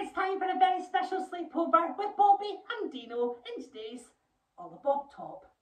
it's time for a very special sleepover with Bobby and Dino in today's All Aboard Top.